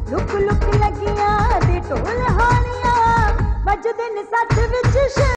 look look लगियां दे ढोल हानियां वजदे ने सच विच